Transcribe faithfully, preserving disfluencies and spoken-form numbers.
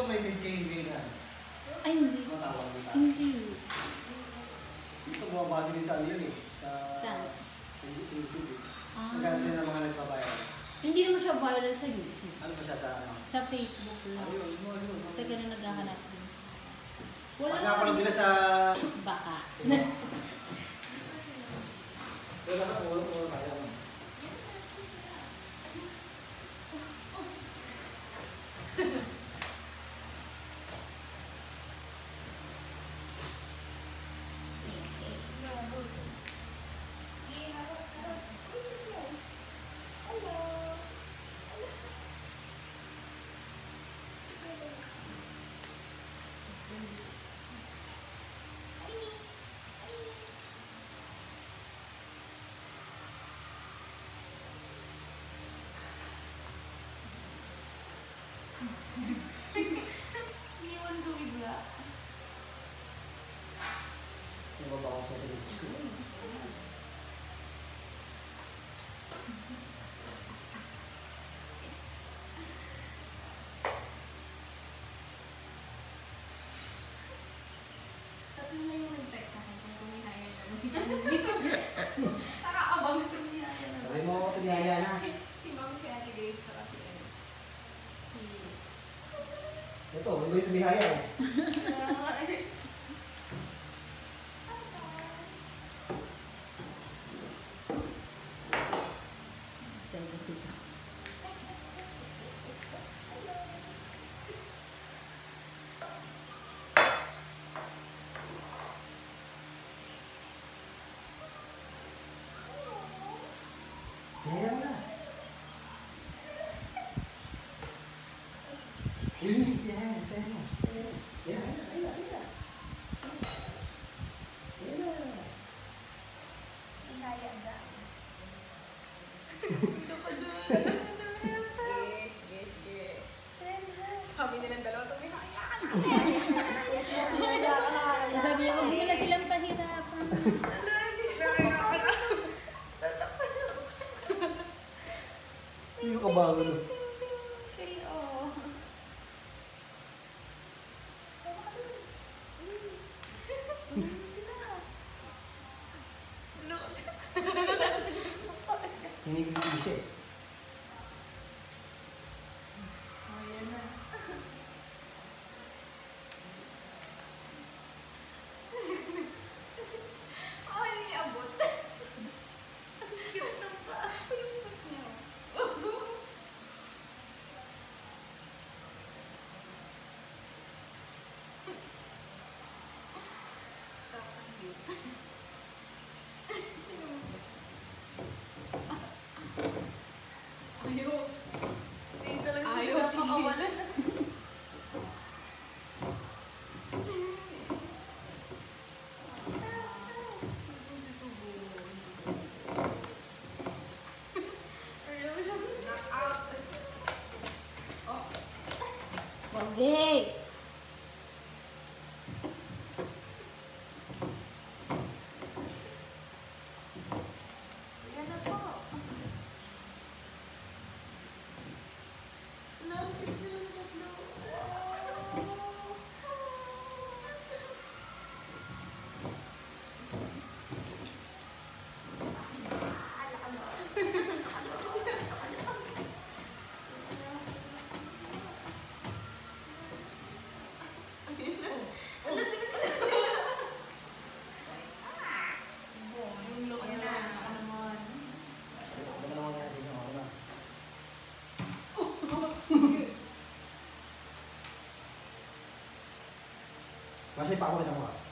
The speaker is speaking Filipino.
rated K V na. Ay, hindi. Matawag dito. Hindi. Dito bumabase din sa ano yun eh. Sa... Saan? Sa YouTube eh. Ah. Nagkano sila ng mga nagbabayad. Hindi naman siya viral sa YouTube. Ano pa siya sa ano? Sa Facebook lang. Ayun, ayun, ayun. Taga na naghahanap din. Wala nga pala din sa... Baka. Wala ka, wala ka, wala ka. Iwan ko bigla. Nababa ko sa sarili ko. Tatlo na yung nag-text sa akin kung kumihaya naman si Pamumi. Nakaabang sa kumihaya naman. Sabi mo ako tumihaya na. Si, si Ma'am, si Ate Grace, saka si ano. Si... Ito, hindi ko tumihaya eh. Taga sila. Tumihaya mo na. Yun, yan, yan. Yan, yan, yan, yan. Ihaya na. Sige, sige, sige. Sabi nilang dalawa, tumihaya ka na. Sabi niya, huwag mo na silang pahirapan. Ala, hindi siya kaya na. Sino ka ba ano? K O. Sama ka dun. Uy. Sila. Look. Hindi ko hindi siya eh. Ayan na. Oh, hindi abot. Ang cute ng pa. Yung ba't niyo? Shucks, ang cute. Tingnan mo. Ayaw. Sige talaga siya. Ayaw, makawalan. Wagi! Yan na po. Lapit na lang tatlo. Masaya pa ako kita mo ah.